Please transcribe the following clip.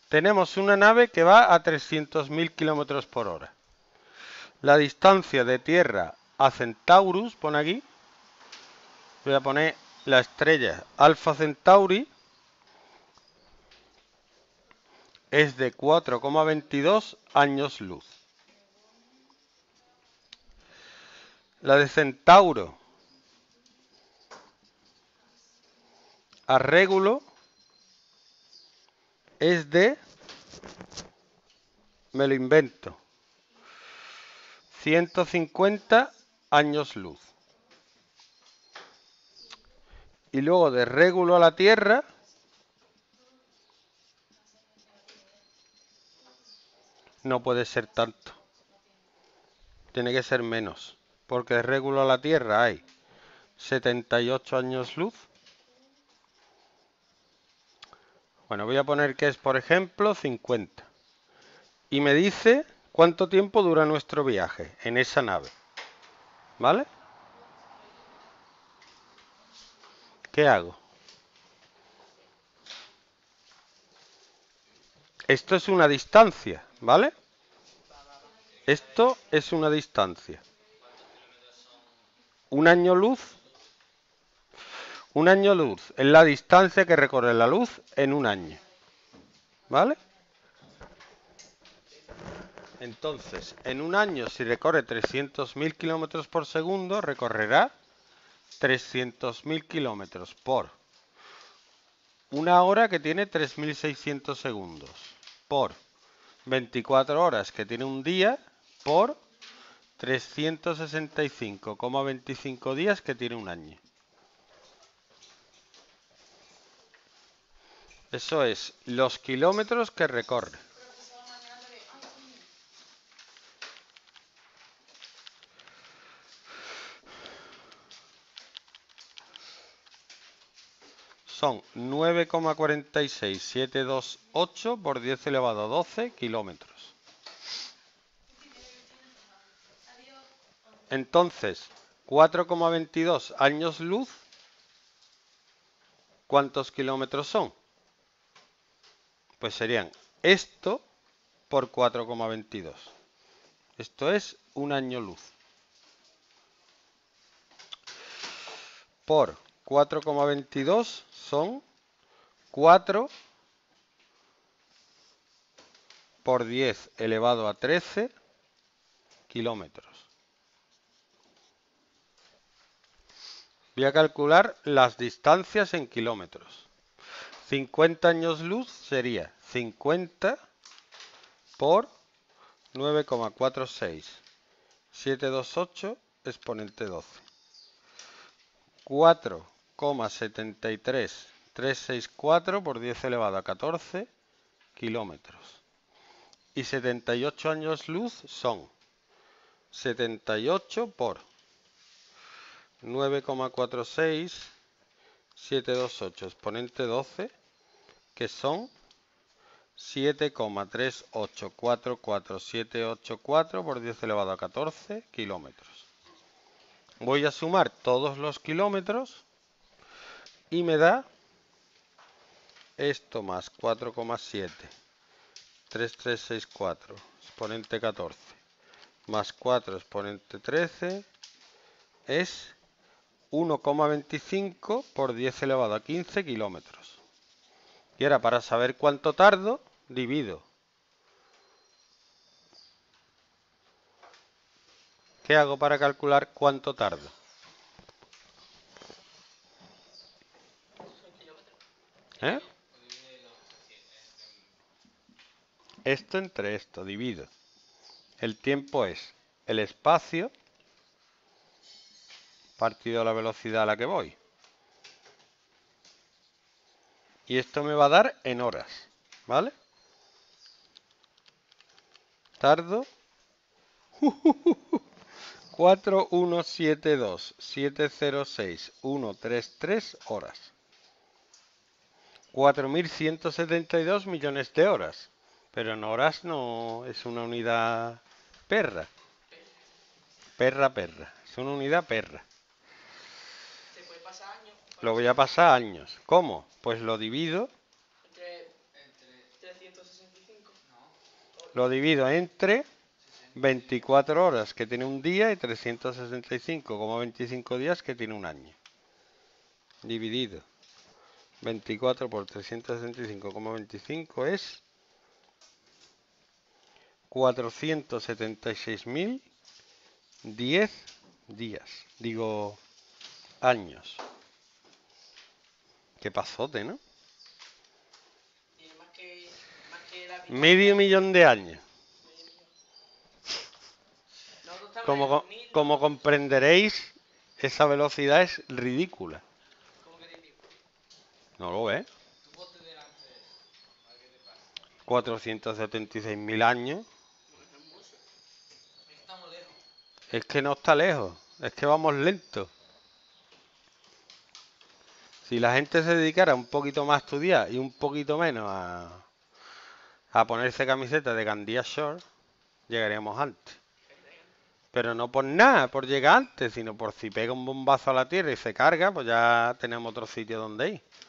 Tenemos una nave que va a 300.000 kilómetros por hora. La distancia de Tierra a Centaurus, pone aquí, voy a poner la estrella Alpha Centauri, es de 4,22 años luz. La de Centauro a Régulo es de, me lo invento, 150 años luz. Y luego de Régulo a la Tierra no puede ser tanto. Tiene que ser menos. Porque de Régulo a la Tierra hay 78 años luz. Bueno, voy a poner que es, por ejemplo, 50. Y me dice cuánto tiempo dura nuestro viaje en esa nave. ¿Vale? ¿Qué hago? Esto es una distancia, ¿vale? Esto es una distancia. Un año luz es la distancia que recorre la luz en un año. ¿Vale? Entonces, en un año, si recorre 300.000 kilómetros por segundo, recorrerá 300.000 kilómetros por una hora que tiene 3.600 segundos, por 24 horas que tiene un día, por 365,25 días que tiene un año. Eso es los kilómetros que recorre. Son 9,46728 por 10 elevado a 12 kilómetros. Entonces, 4,22 años luz, ¿cuántos kilómetros son? Pues serían esto por 4,22. Esto es un año luz. Por 4,22 son 4 por 10 elevado a 13 kilómetros. Voy a calcular las distancias en kilómetros. 50 años luz sería 50 por 9,46728 exponente 12. 4,73364 por 10 elevado a 14 kilómetros. Y 78 años luz son 78 por 9,46728 exponente 12, que son 7,3844784 por 10 elevado a 14 kilómetros. Voy a sumar todos los kilómetros y me da esto más 4,73364 exponente 14 más 4 exponente 13 es 1,25 por 10 elevado a 15 kilómetros. Y ahora, para saber cuánto tardo, divido. ¿Qué hago para calcular cuánto tardo? ¿Eh? Esto entre esto, divido. El tiempo es el espacio partido a la velocidad a la que voy. Y esto me va a dar en horas, ¿vale? Tardo 4172706,133 horas. 4.172 millones de horas. Pero en horas no es una unidad perra. Perra. Es una unidad perra. Lo voy a pasar a años. ¿Cómo? Pues lo divido 365. Lo divido entre 24 horas que tiene un día y 365,25 días que tiene un año. Dividido 24 por 365,25 es 476.010 días. Digo, años. Qué pasote, ¿no? Tiene más que la vida. Medio millón de años. Nosotros estamos en el 2000, Como comprenderéis, esa velocidad es ridícula. ¿Cómo que ridículo? ¿No lo ves? Tú ponte delante de eso. A ver qué te pasa. 476.000 años. No es mucho. Es que estamos lejos. Es que no está lejos. Es que vamos lento. Si la gente se dedicara un poquito más a estudiar y un poquito menos a ponerse camiseta de Gandía Short, llegaríamos antes. Pero no por nada, por llegar antes, sino por si pega un bombazo a la Tierra y se carga, pues ya tenemos otro sitio donde ir.